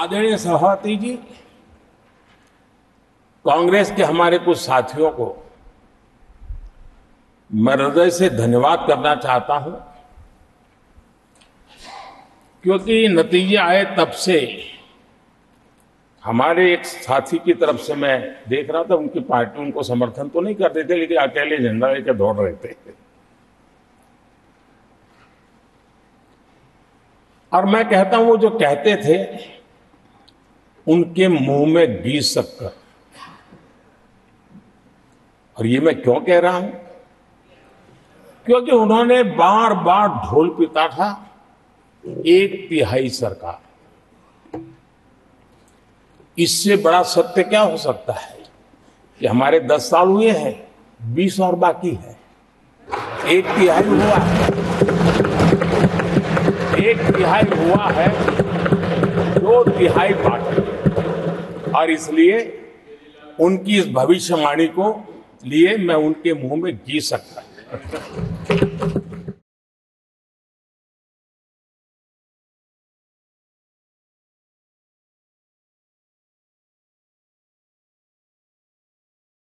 आदरणीय सभापति जी, कांग्रेस के हमारे कुछ साथियों को मैं हृदय से धन्यवाद करना चाहता हूं, क्योंकि नतीजे आए तब से हमारे एक साथी की तरफ से मैं देख रहा था, उनकी पार्टी उनको समर्थन तो नहीं करते थे, लेकिन अकेले झंडा लेकर दौड़ रहे थे। और मैं कहता हूं, वो जो कहते थे उनके मुंह में घी शक्कर। और ये मैं क्यों कह रहा हूं? क्योंकि उन्होंने बार बार ढोल पीटा था 1/3 सरकार। इससे बड़ा सत्य क्या हो सकता है कि हमारे 10 साल हुए हैं, 20 और बाकी है। 1/3 हुआ है, 1/3 हुआ है, 2/3 बाकी। और इसलिए उनकी इस भविष्यवाणी को लिए मैं उनके मुंह में घी सकता हूं।